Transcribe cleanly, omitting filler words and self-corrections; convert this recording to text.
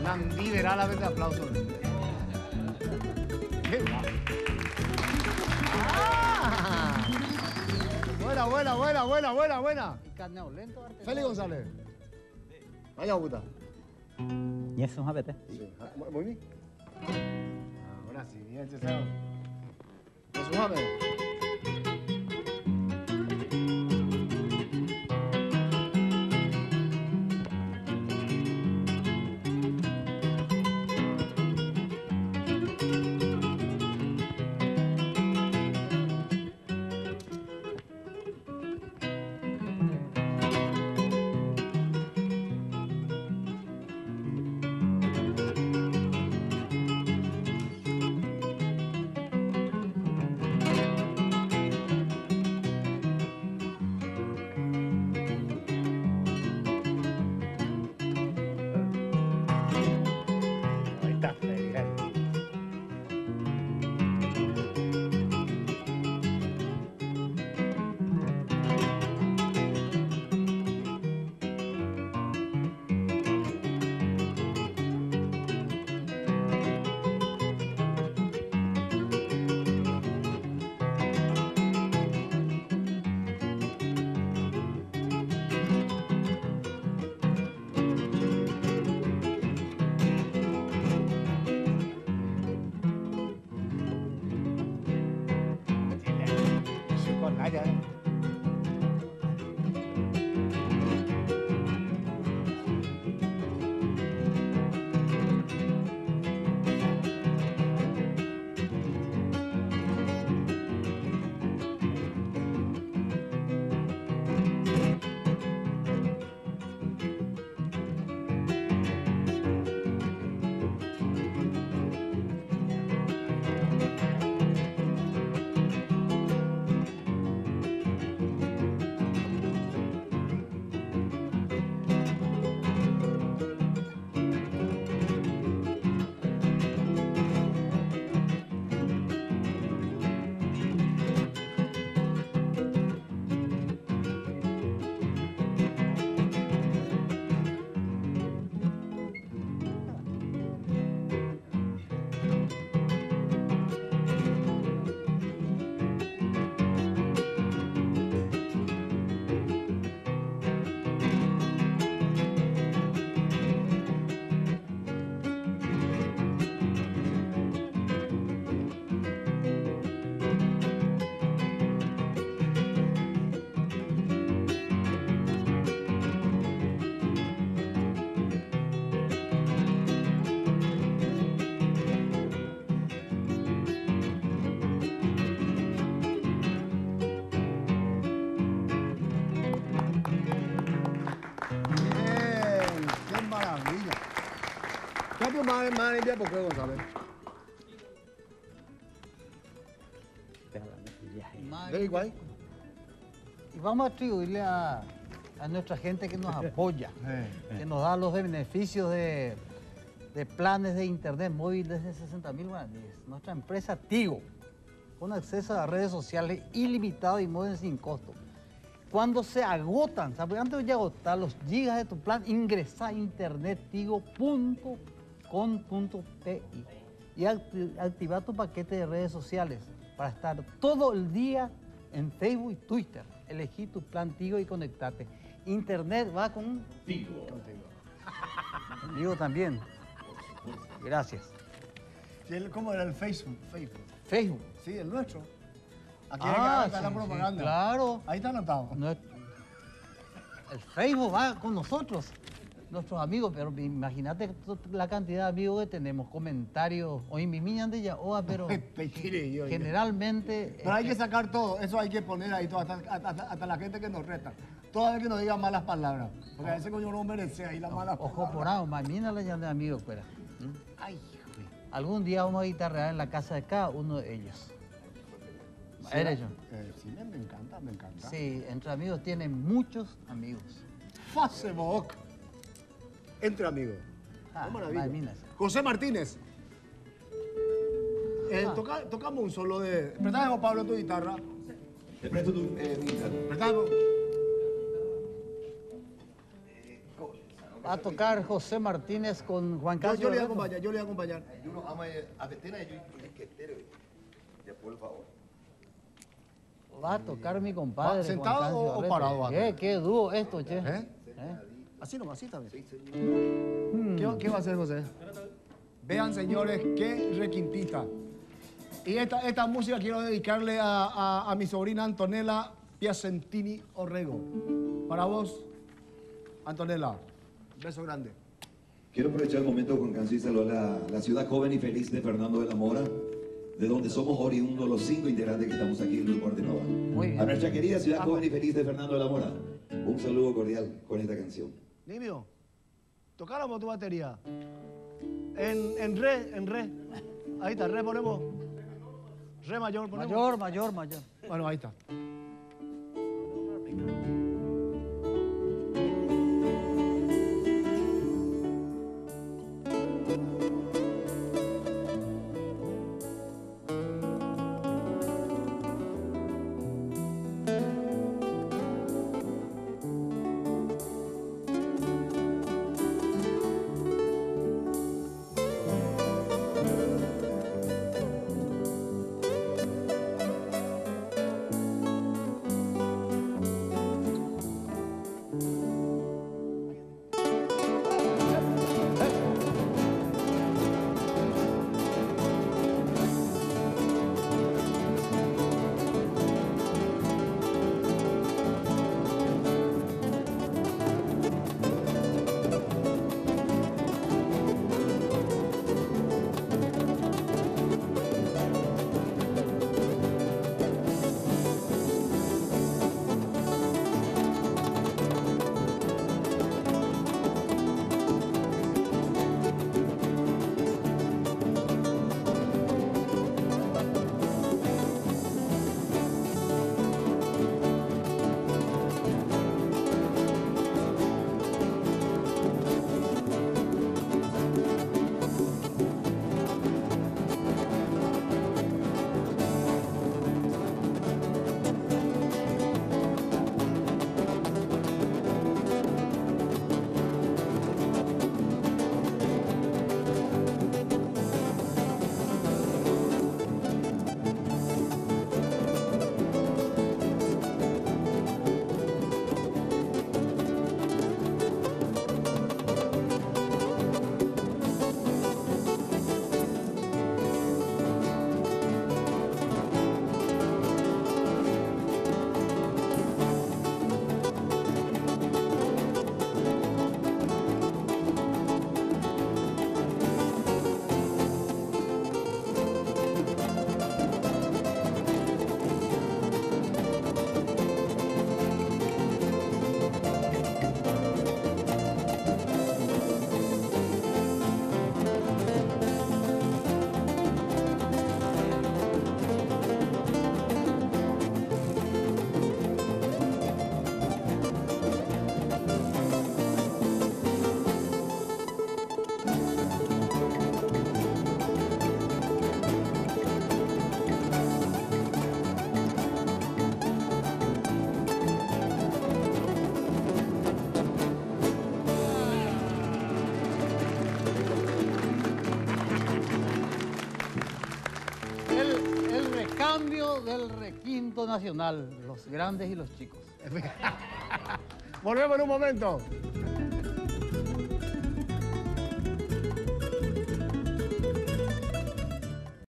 Tan liberalmente aplausos. ¡Qué va! ¡Ah! Buena. Félix González. Vaya puta. Y eso es un ABT. Sí. Muy bien. Ahora sí, bien, César. Eso es ahí está, Félix. Con Naya, bien, qué maravilla. ¿Qué más limpia por qué, González? ¿De igual? Y vamos a atribuirle a nuestra gente que nos apoya, que nos da los beneficios de planes de internet móvil desde 60.000 guaraníes. Nuestra empresa Tigo, con acceso a redes sociales ilimitado y móvil sin costo. Cuando se agotan, ¿sabes? Antes de agotar los gigas de tu plan, ingresa a internettigo.com.pi y activa tu paquete de redes sociales para estar todo el día en Facebook y Twitter. Elegí tu plan Tigo y conectate. Internet va con Tigo. Contigo también. Gracias. ¿Cómo era el Facebook? Facebook. Sí, el nuestro. Aquí está la sí, propaganda. sí, claro. Ahí está anotado. El Facebook va con nosotros, nuestros amigos, pero imagínate la cantidad de amigos que tenemos, comentarios, hoy mi niña de ya, pero generalmente... Pero hay que sacar todo, eso hay que poner ahí, todo, hasta la gente que nos reta. Toda vez que nos diga malas palabras, porque a veces coño no merece ahí las malas palabras. Ojo por ahí, mamina la llama de amigos, fuera. Ay, algún día vamos a guitarrear en la casa de cada uno de ellos. ¿Eres yo? Sí, me encanta. Sí, entre amigos tienen muchos amigos. Facebook. Entre amigos. Qué maravilla. Mamina. José Martínez. Tocamos un solo de... Préstame, Pablo, tu guitarra. Te presto tu guitarra. Préstame. a tocar José Martínez con Juan Carlos. Yo le voy a acompañar, yo le voy a acompañar. Por favor. Va a tocar mi compadre. ¿Sentado Juan Cancio o Barreto. parado? Qué dúo esto, che. ¿Eh? Así nomás, así también. ¿Qué va a hacer José? Vean, señores, qué requintita. Y esta música quiero dedicarle a mi sobrina Antonella Piacentini Orrego. Para vos, Antonella. Beso grande. Quiero aprovechar el momento, Juan Cancio, y saludar a la ciudad joven y feliz de Fernando de la Mora, de donde somos oriundos los 5 integrantes que estamos aquí en el Grupo Artenova. Muy bien. A nuestra querida ciudad joven y feliz de Fernando de la Mora, un saludo cordial con esta canción. Nimio, tocáramos tu batería. En re. Ahí está, re ponemos. Re mayor ponemos. Mayor. Bueno, ahí está. Cambio del requinto nacional, los grandes y los chicos. Volvemos en un momento.